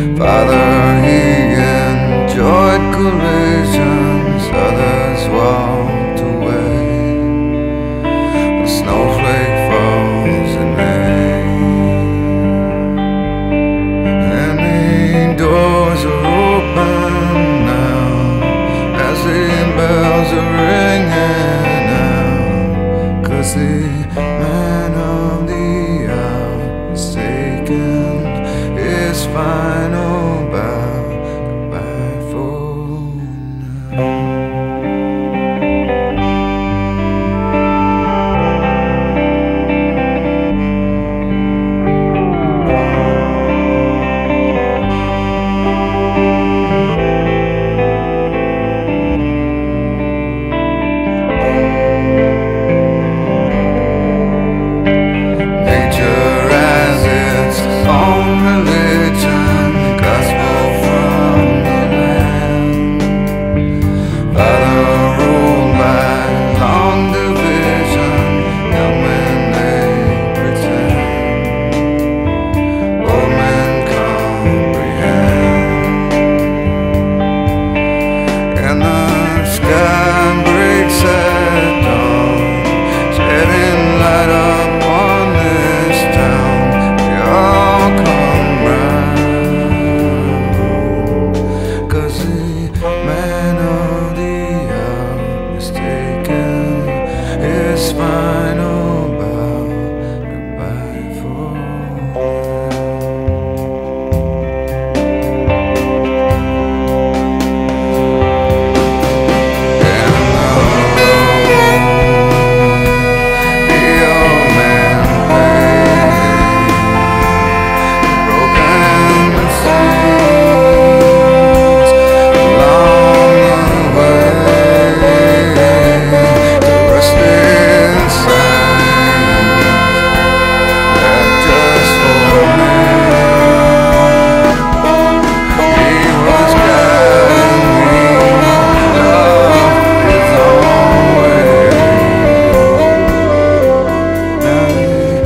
Father, he enjoyed collisions, others walked away. A snowflake falls in May, and the doors are open now as the bells are ringing out, 'cause the man of the hour is taken his final bow. Goodbye for now. Final bow, goodbye for the old man played broken seas along the way to rusted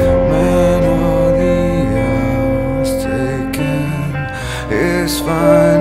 it's fine.